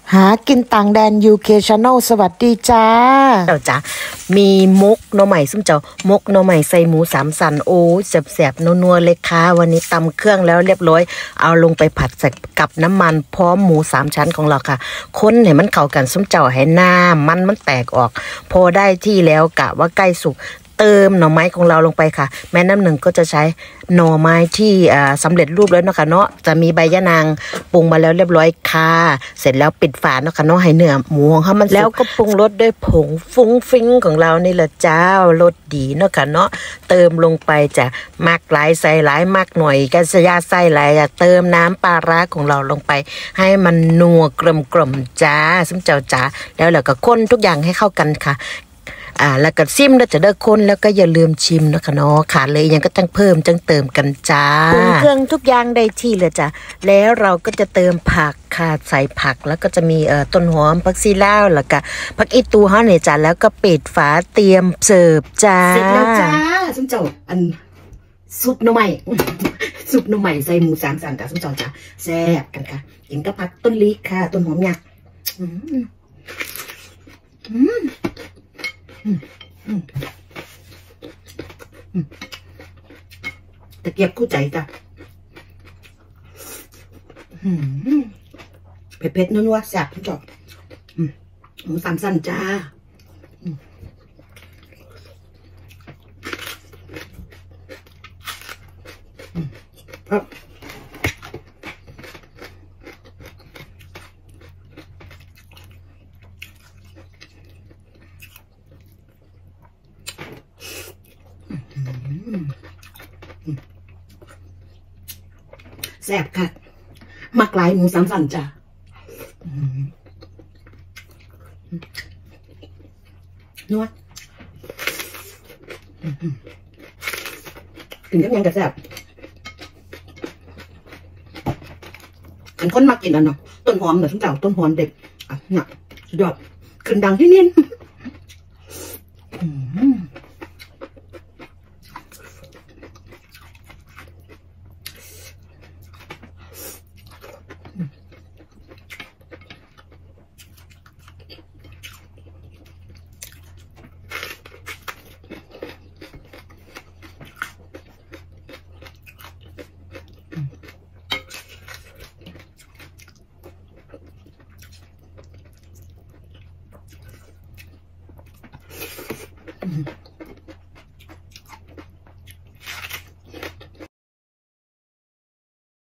หากินต่างแดน UK Channel สวัสดีจ้าเจ้าจ้ามีมกหน่อใหม่ซึ่งเจ้ามกหน่อใหม่ใส่หมู3 สันโอ้แสบๆนัวๆเลยค่ะวันนี้ตำเครื่องแล้วเรียบร้อยเอาลงไปผัดใส่กับน้ำมันพร้อมหมู3 ชั้นของเราค่ะคนให้มันเข้ากันซึ่งเจ้าให้น้ำมันแตกออกพอได้ที่แล้วกะว่าใกล้สุกเติมหน่อไม้ของเราลงไปค่ะแม่น้ำหนึ่งก็จะใช้หน่อไม้ที่สำเร็จรูปแล้วเนาะค่ะเนาะจะมีใบยะนางปรุงมาแล้วเรียบร้อยค่ะเสร็จแล้วปิดฝาเนาะค่ะเนาะให้เนื้อหมูของเขามันแล้วก็ปรุงรสด้วยผงฟุ้งฟิ้งของเรานี่แหละเจ้ารสดีเนาะค่ะเนาะเติมลงไปจะมากหลายใส่หลายมากหน่อยก็จะยาใส่หลายเติมน้ำปลาร้าของเราลงไปให้มันนัวกลมๆจ้าซึ่งเจ้าจ้าแล้วเราก็คนทุกอย่างให้เข้ากันค่ะแล้วก็ซิมแล้วจะได้คนแล้วก็อย่าลืมชิมนะคะเนาะขาดเลยยังก็จังเพิ่มจังเติมกันจ้าปรุงเครื่องทุกอย่างได้ที่เลยจ้ะแล้วเราก็จะเติมผักค่ะใส่ผักแล้วก็จะมีต้นหอมผักซีลาวแล้วก็ผักอีตูเฮาเนี่ยจ้ะแล้วก็ปิดฝาเตรียมเสิร์ฟจ้าเสร็จแล้วจ้าซุปเจ้าซุปหน่อไม้ซุปหน่อไม้ใส่หมู3 สันจ้ะซุปเจ้าจ้าแซ่บกันค่ะกินกับผักต้นลิกค่ะต้นหอมยักษ์ตะเกียบคู่ใจจ้ะเผ็ดๆนัวๆแซ่บทุกจอกหมู3 สันจ้าครับแซ่บค่ะมักหลายหมู3 สันจ้ะนัวกินกับยังกระแซ่บอันคนมากินอันเนาะต้นหอมเดี๋ยวทุกเจ้าต้นหอมเด็กเนี่ยสุดยอดขึ้นดังที่นี่